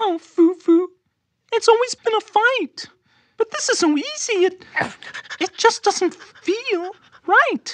Oh, Foo-Foo, it's always been a fight. But this is so easy, it just doesn't feel right.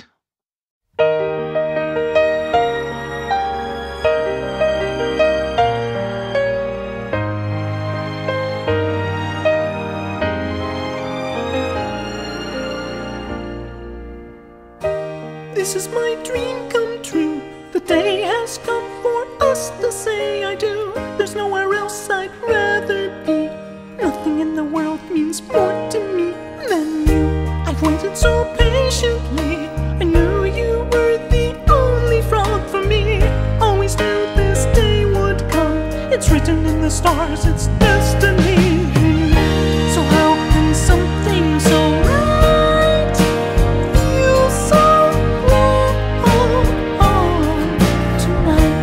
This is my dream come true. The day has come for us to say I do. There's nowhere else I'd rather be. Nothing in the world means more to me than you. I've waited so patiently. I knew you were the only frog for me. Always knew this day would come. It's written in the stars, it's destiny. So how can something so right feel so wrong tonight?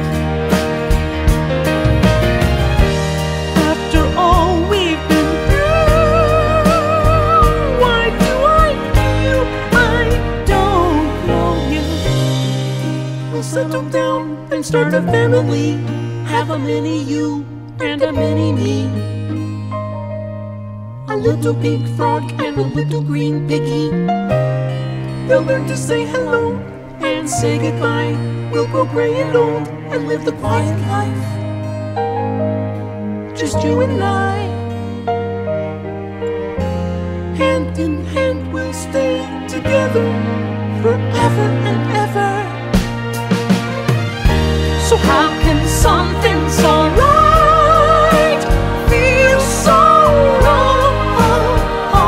After all we've been through, why do I feel I don't know you? We'll settle down and start a family. Have a mini you and a mini me. A little pink frog and a little green piggy. They'll learn to say hello and say goodbye. We'll grow gray and old and live the quiet life. Just you and I. Hand in hand we'll stay together forever and ever. So how can something so right feel so wrong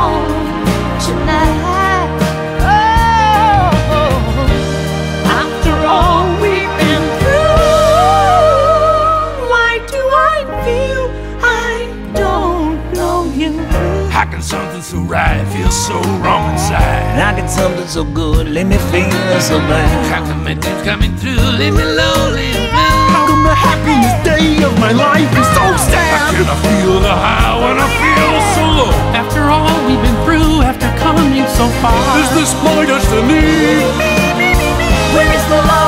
tonight? Oh, after all we've been through, why do I feel I don't know you? How can something so right feel so wrong inside? How can something so good let me feel so bad? How can my dreams coming true leave me lonely and blue? How come the happiest day of my life is so sad? How can I feel the high when I feel so low? After all we've been through, after coming so far, Is this my destiny? Where is the love?